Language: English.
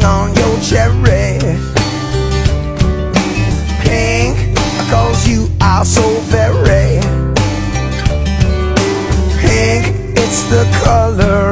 on your cherry. Pink, 'cause you are so very pink. It's the color